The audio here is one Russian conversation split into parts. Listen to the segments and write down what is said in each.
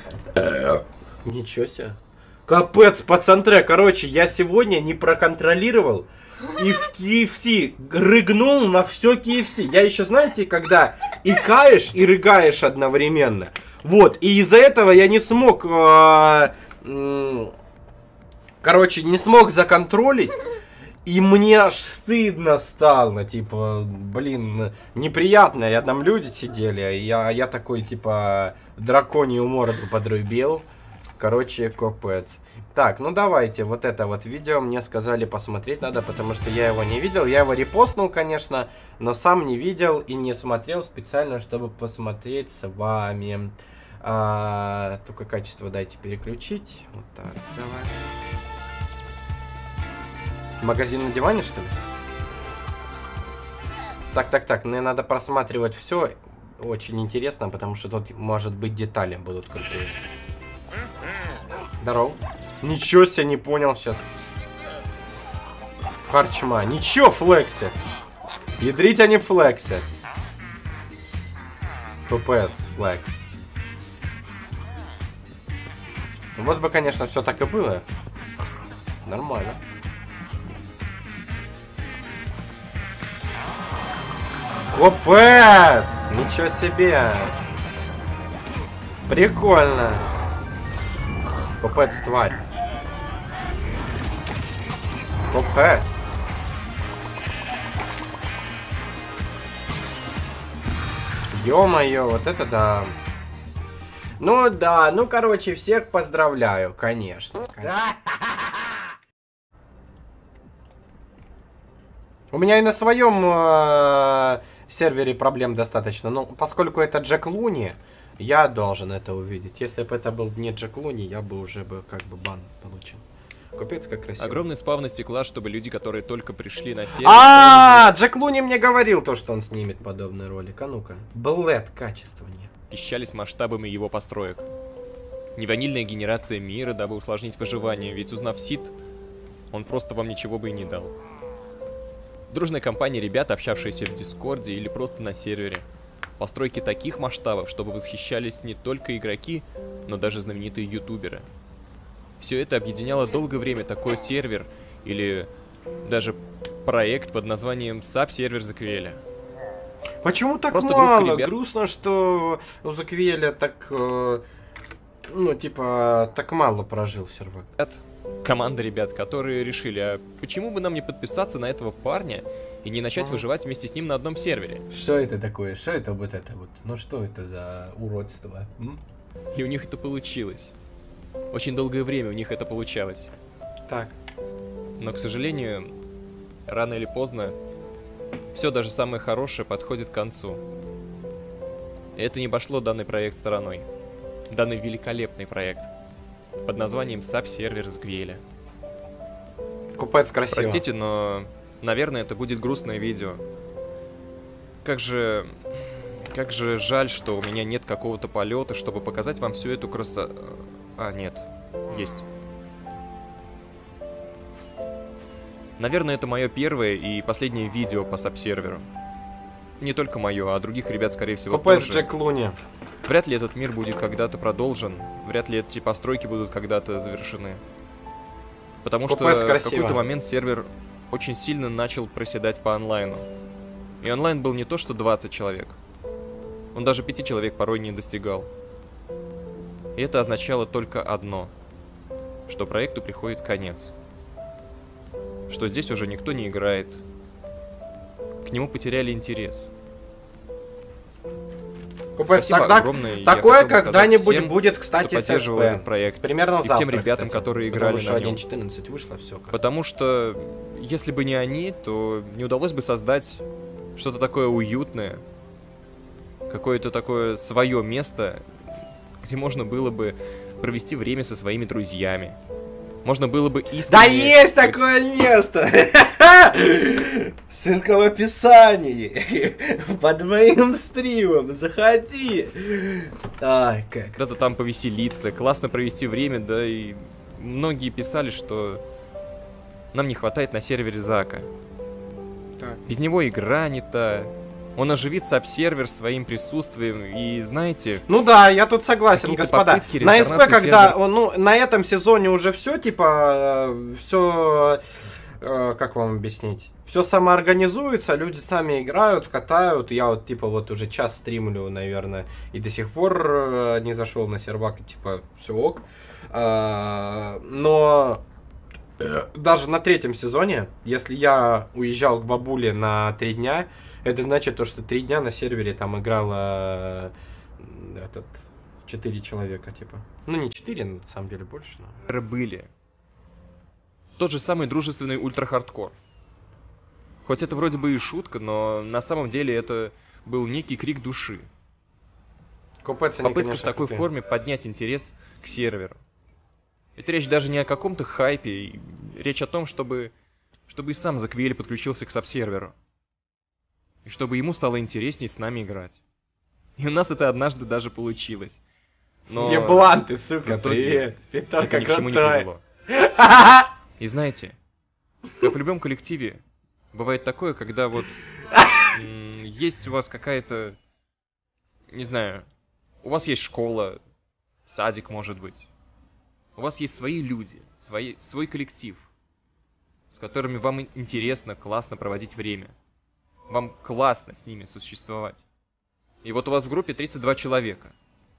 Ничего себе. Капец, пацантре, короче, я сегодня не проконтролировал и в KFC рыгнул на все KFC. Я еще, знаете, когда икаешь и рыгаешь одновременно. Вот, и из-за этого я не смог, короче, не смог законтролить. И мне аж стыдно стало, типа, блин, неприятно, рядом люди сидели, я такой, типа, драконью морду подрубил. Короче, капец. Так, ну давайте, вот это вот видео мне сказали посмотреть надо, потому что я его не видел. Я его репостнул, конечно, но сам не видел и не смотрел специально, чтобы посмотреть с вами. Только качество дайте переключить. Вот так, давай. Магазин на диване, что ли? Так, мне надо просматривать все. Очень интересно, потому что тут, может быть, детали будут крутые. Здорово. Ничего себе, не понял сейчас. Харчма. Ничего, флекси. Ядрить они флекси. Пупец, флекс. Вот бы, конечно, все так и было. Нормально. Капец! Ничего себе! Прикольно. Капец, тварь. Капец. Ё-моё, вот это да. Ну да, ну короче, всех поздравляю, конечно. У меня и на своем сервере проблем достаточно, но поскольку это Джек Луни, я должен это увидеть. Если бы это был не Джек Луни, я бы уже как бы бан получил. Капец, как красиво. Огромный спавн стекла, чтобы люди, которые только пришли на сервер... Джек Луни мне говорил то, что он снимет подобный ролик. А ну-ка. Блэд, качество нет. Пищались масштабами его построек. Не ванильная генерация мира, дабы усложнить выживание, ведь узнав сид, он просто вам ничего бы и не дал. Дружная компания ребят, общавшиеся в Дискорде или просто на сервере. Постройки таких масштабов, чтобы восхищались не только игроки, но даже знаменитые ютуберы. Все это объединяло долгое время такой сервер или даже проект под названием SAP-сервер Заквеля. Почему так Просто мало? ребят... Грустно, что у Заквеля так, ну типа, так мало прожил сервак. Команда ребят, которые решили, а почему бы нам не подписаться на этого парня и не начать выживать вместе с ним на одном сервере? Что это такое? Что это вот это вот? Ну что это за уродство? И у них это получилось. Очень долгое время у них это получалось. Так. Но, к сожалению, рано или поздно, все даже самое хорошее подходит к концу. И это не обошло данный проект стороной. Данный великолепный проект. Под названием SAP-сервер Заквеля. Купец красиво. Простите, но, наверное, это будет грустное видео. Как же жаль, что у меня нет какого-то полета, чтобы показать вам всю эту красоту. А, нет. Есть. Наверное, это мое первое и последнее видео по SAP-серверу. Не только мое, а других ребят, скорее всего, Купец тоже. Джек Луни. Вряд ли этот мир будет когда-то продолжен. Вряд ли эти постройки будут когда-то завершены. Потому что в какой-то момент сервер очень сильно начал проседать по онлайну. И онлайн был не то что 20 человек. Он даже 5 человек порой не достигал. И это означало только одно. Что проекту приходит конец. Что здесь уже никто не играет. К нему потеряли интерес. Купец, тогда такое когда-нибудь будет, кстати, с этот проект. Примерно и завтра, всем ребятам, кстати, которые играли на нем. 1.14 вышло, все. Потому что, если бы не они, то не удалось бы создать что-то такое уютное. Какое-то такое свое место, где можно было бы провести время со своими друзьями. Можно было бы искренне... Да есть такое место! Ссылка в описании. Под моим стримом. Заходи. Ай, как. Когда-то там повеселиться, классно провести время, да и многие писали, что нам не хватает на сервере Зака. Так. Без него игра не та, Он оживит саб-сервер своим присутствием, и знаете... Ну да, я тут согласен, господа. На СП, когда, ну, на этом сезоне уже все, типа, все, как вам объяснить? Все самоорганизуется, люди сами играют, катают. Я вот, типа, вот уже час стримлю, наверное, и до сих пор не зашел на сервак, и, типа, все ок. Но даже на 3-м сезоне, если я уезжал к бабуле на 3 дня, это значит то, что 3 дня на сервере там играло 4 человека, типа. Ну, не 4, на самом деле, больше. Но... Были. Тот же самый дружественный ультра-хардкор. Хоть это вроде бы и шутка, но на самом деле это был некий крик души. Попытка в такой форме поднять интерес к серверу. Это речь даже не о каком-то хайпе, речь о том, чтобы и сам Заквиэль подключился к саб-серверу. И чтобы ему стало интересней с нами играть. И у нас это однажды даже получилось. Но... Еблан ты, сука, привет. Питорка ни к чему не привело. И знаете, как в любом коллективе, бывает такое, когда вот есть у вас какая-то, не знаю, у вас есть школа, садик, может быть. У вас есть свои люди, свой коллектив, с которыми вам интересно, классно проводить время. Вам классно с ними существовать. И вот у вас в группе 32 человека.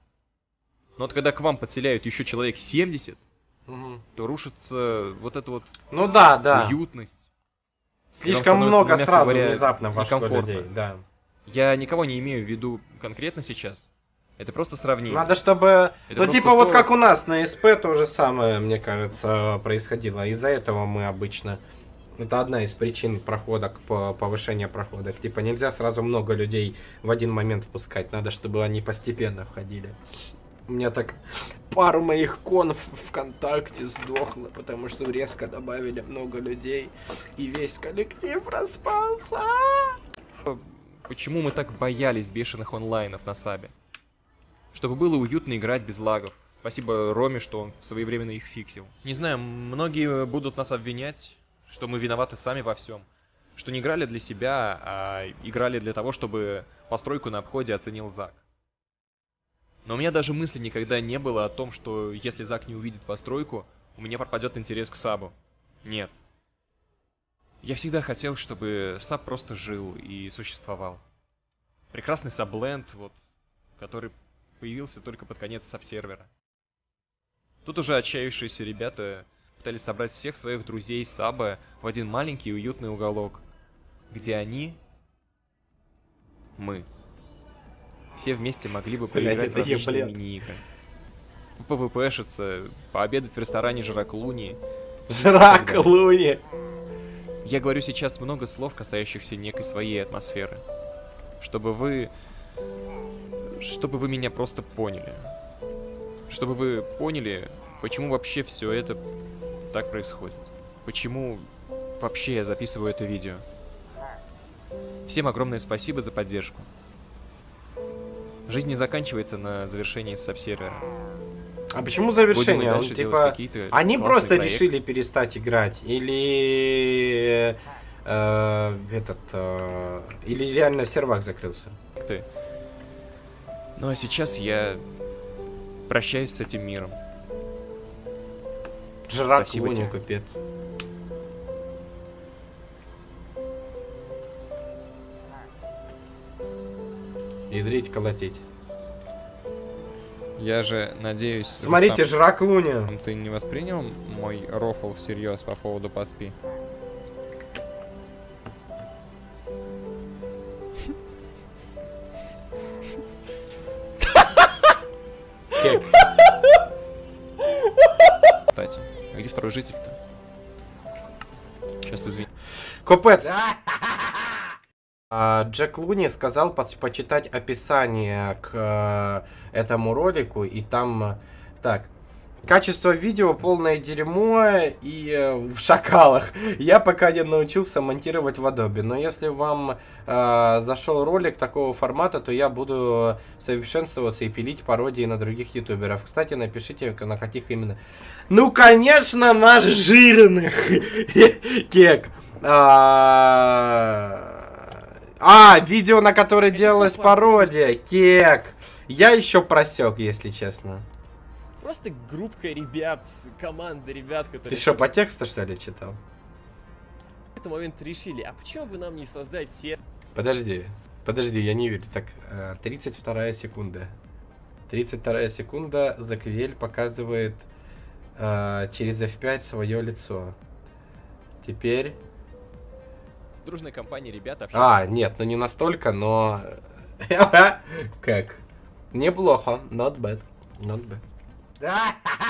Но вот когда к вам подселяют еще человек 70, то рушится вот эта вот уютность. Слишком много сразу внезапно вошло людей. Да. Я никого не имею в виду конкретно сейчас. Это просто сравнение. Надо, чтобы... Это ну, типа, вот как у нас на СП то же самое, мне кажется, происходило. Из-за этого мы обычно... Это одна из причин прохода, повышения прохода. Типа, нельзя сразу много людей в один момент впускать. Надо, чтобы они постепенно входили. У меня так пару моих конф ВКонтакте сдохло, потому что резко добавили много людей, и весь коллектив распался. Почему мы так боялись бешеных онлайнов на сабе? Чтобы было уютно играть без лагов. Спасибо Роме, что он своевременно их фиксил. Не знаю, многие будут нас обвинять, что мы виноваты сами во всем. Что не играли для себя, а играли для того, чтобы постройку на обходе оценил Зак. Но у меня даже мысли никогда не было о том, что если Зак не увидит постройку, у меня пропадет интерес к сабу. Нет. Я всегда хотел, чтобы саб просто жил и существовал. Прекрасный сабленд, вот, который появился только под конец саб-сервера. Тут уже отчаявшиеся ребята пытались собрать всех своих друзей саба в один маленький уютный уголок, где они, мы, все вместе могли бы поиграть в различные мини-игры. ПВПшиться, пообедать в ресторане Жрак Луни. Жрак Луни! Я говорю сейчас много слов, касающихся некой своей атмосферы. Чтобы вы меня просто поняли. Чтобы вы поняли, почему вообще все это так происходит. Почему вообще я записываю это видео. Всем огромное спасибо за поддержку. Жизнь не заканчивается на завершении саб-сервера. А почему завершение? Он, типа, они просто проект. Решили перестать играть? Или... или реально сервак закрылся? Ну а сейчас я прощаюсь с этим миром. Жрак Луни, капец. Ядрить, колотить. Я же надеюсь... Смотрите, Жрак Луни. Ты не воспринял мой рофл всерьез по поводу поспи? Кек. Кстати, а где второй житель-то? Сейчас извини. Копец. Джек Луни сказал почитать описание к этому ролику, и там так: качество видео полное дерьмо и в шакалах. Я пока не научился монтировать в Adobe, но если вам зашел ролик такого формата, то я буду совершенствоваться и пилить пародии на других ютуберов. Кстати, напишите, на каких именно. Ну, конечно, на жирных. Кек. А, видео, на которое делалась пародия. Кек. Я еще просек, если честно. Просто группка ребят, команда ребят, которые... Ты что, по тексту, что ли, читал? В этот момент решили, а почему бы нам не создать сервер? Подожди, я не верю. Так, 32 секунда. 32 секунда, Заквель показывает через F5 свое лицо. Теперь... Дружная компания ребят общаются. Нет, ну не настолько, но... Как? Неплохо, not bad.